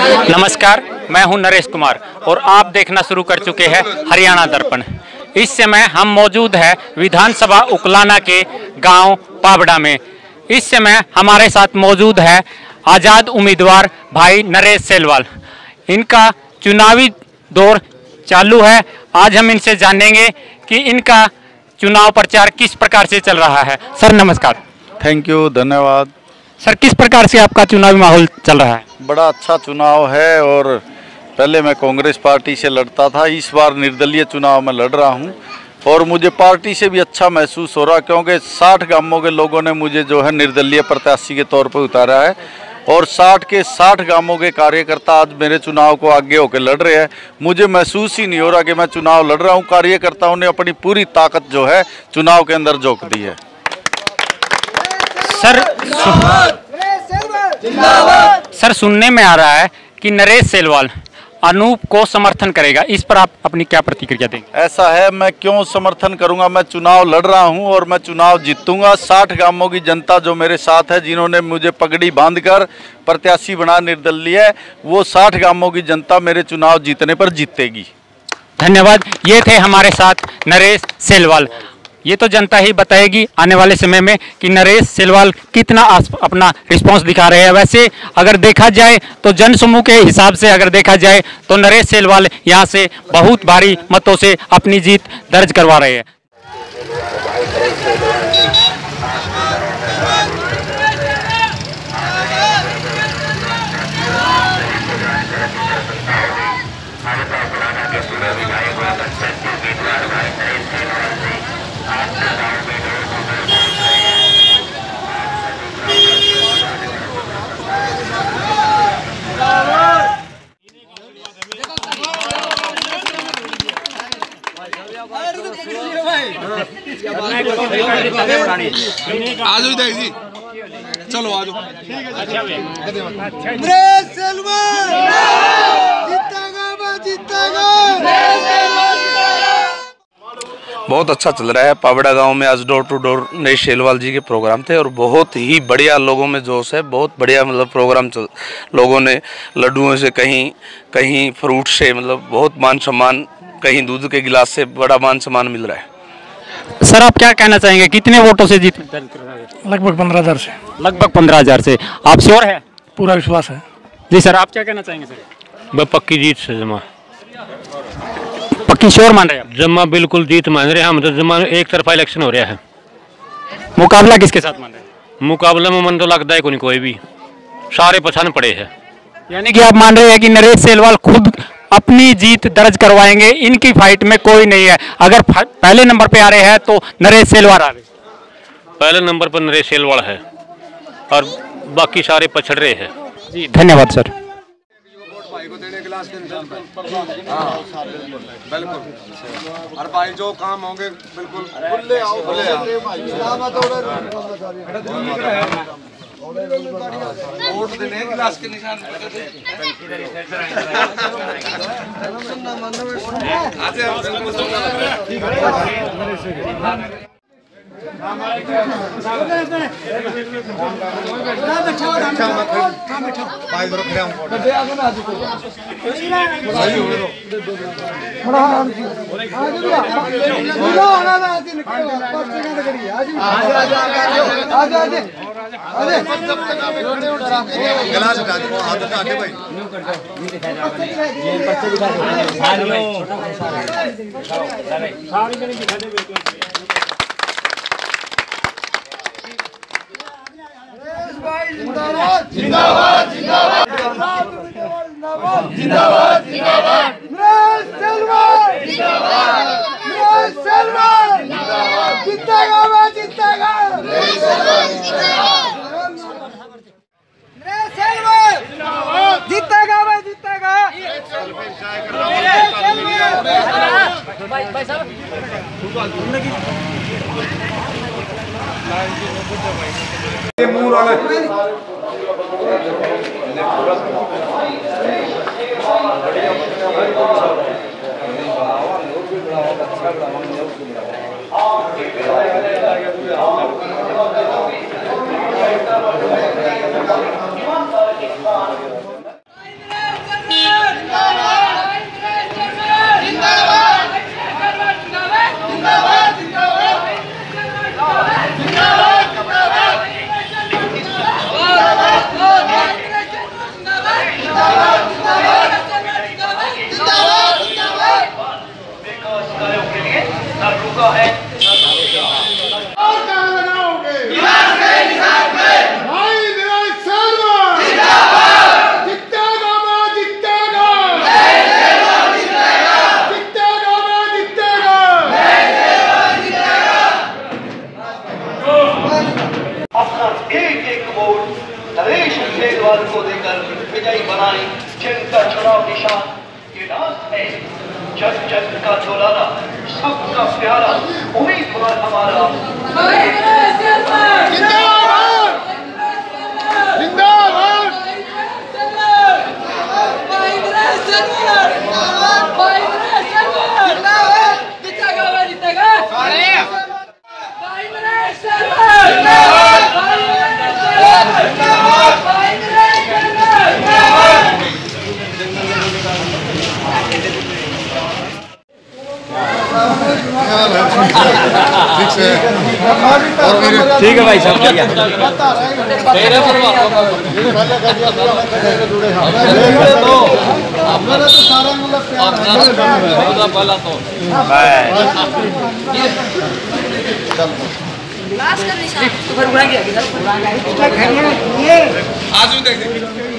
नमस्कार, मैं हूं नरेश कुमार और आप देखना शुरू कर चुके हैं हरियाणा दर्पण। इस समय हम मौजूद हैं विधानसभा उकलाना के गांव पाबड़ा में। इस समय हमारे साथ मौजूद है आज़ाद उम्मीदवार भाई नरेश सेलवाल। इनका चुनावी दौर चालू है। आज हम इनसे जानेंगे कि इनका चुनाव प्रचार किस प्रकार से चल रहा है। सर नमस्कार। थैंक यू, धन्यवाद। सर किस प्रकार से आपका चुनावी माहौल चल रहा है? बड़ा अच्छा चुनाव है और पहले मैं कांग्रेस पार्टी से लड़ता था, इस बार निर्दलीय चुनाव में लड़ रहा हूं और मुझे पार्टी से भी अच्छा महसूस हो रहा, क्योंकि 60 गांवों के लोगों ने मुझे जो है निर्दलीय प्रत्याशी के तौर पर उतारा है और 60 के 60 गांवों के कार्यकर्ता आज मेरे चुनाव को आगे होकर लड़ रहे हैं। मुझे महसूस ही नहीं हो रहा कि मैं चुनाव लड़ रहा हूँ। कार्यकर्ताओं ने अपनी पूरी ताकत जो है चुनाव के अंदर झोंक दी है। सर सुनने में आ रहा है कि नरेश सेलवाल अनूप को समर्थन करेगा, इस पर आप अपनी क्या प्रतिक्रिया देंगे? ऐसा है, मैं क्यों समर्थन करूंगा? मैं चुनाव लड़ रहा हूं और मैं चुनाव जीतूंगा। 60 गांवों की जनता जो मेरे साथ है, जिन्होंने मुझे पगड़ी बांधकर प्रत्याशी बना निर्दलीय, वो 60 गांवों की जनता मेरे चुनाव जीतने पर जीतेगी। धन्यवाद। ये थे हमारे साथ नरेश सेलवाल। ये तो जनता ही बताएगी आने वाले समय में कि नरेश सेलवाल कितना अपना रिस्पांस दिखा रहे हैं। वैसे अगर देखा जाए तो जनसमूह के हिसाब से अगर देखा जाए तो नरेश सेलवाल यहां से बहुत भारी मतों से अपनी जीत दर्ज करवा रहे हैं। आज जी चलो आज बहुत अच्छा चल रहा है। पाबड़ा गांव में आज door to door Naresh Selwal ji के प्रोग्राम थे और बहुत ही बढ़िया लोगों में जोश है। बहुत बढ़िया मतलब प्रोग्राम लोगों ने लड्डुओं से कहीं फ्रूट से मतलब बहुत मान सम्मान, कहीं दूध के गिलास से बड़ा मान सम्मान मिल रहा है। सर आप क्या कहना चाहेंगे, कितने वोटों से जीत? लगभग 15,000 से। लगभग 15,000 से। आप श्योर है? पूरा विश्वास है जी। सर आप क्या कहना चाहेंगे? सर मैं पक्की जीत से जमा, पक्की श्योर मान रहे हैं? जमा बिल्कुल जीत मान रहे हैं हम। तो जमा एक तरफा इलेक्शन हो रहा है। मुकाबला किसके साथ मान रहे हैं? मुकाबला में मन तो लगता है कोई भी, सारे पछान पड़े हैं। यानी कि आप मान रहे हैं कि नरेश सेलवाल खुद अपनी जीत दर्ज करवाएंगे, इनकी फाइट में कोई नहीं है। अगर पहले नंबर पे आ रहे हैं तो नरेश सेलवाल आ रहे। पहले नंबर पर नरेश सेलवाल है और बाकी सारे पछड़ रहे हैं। जी धन्यवाद सर। और भाई जो काम होंगे बिल्कुल वोट देने गिलास के निशान जिंदाबाद जिंदाबाद जिंदाबाद जिंदाबाद जिंदाबाद नरेश सेलवाल जिंदाबाद नरेश सेलवाल जिंदाबाद जीतेगा मैं जीतेगा नरेश सेलवाल जिंदाबाद जीतेगा मैं जीतेगा भाई साहब जिनका चुनाव निशान ये राज है, जन जन का दुलारा, सबका प्यारा, उम्मीदवार हमारा ठीक है भाई साहब, बढ़िया। आज भी देख